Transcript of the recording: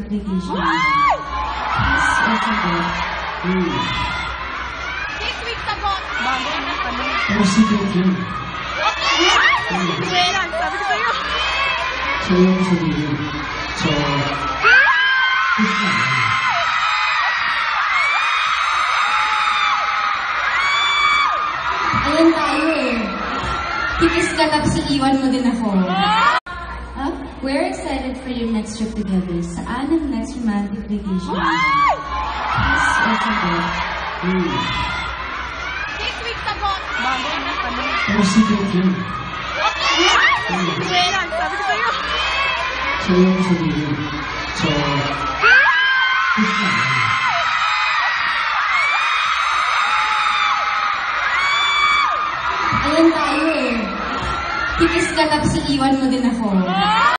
vacation. Please also go. 6 weeks ago. Bago na kami. Pero secret yun. Kuwelan, sabi ko sa'yo. So yung sabihin. So, push na. Ayan tayo eh. Tikis ka tapos iiwan mo din ako. We're excited for your next trip together. Saan ang next romantic vacation? Please also go. 6 weeks ago. Bago na kami. Pero secret yun. Kuwelan, sabi ko sa'yo. So yung sabihin. So, push na. Ayan tayo eh. Tikis ka tapos iiwan mo din ako.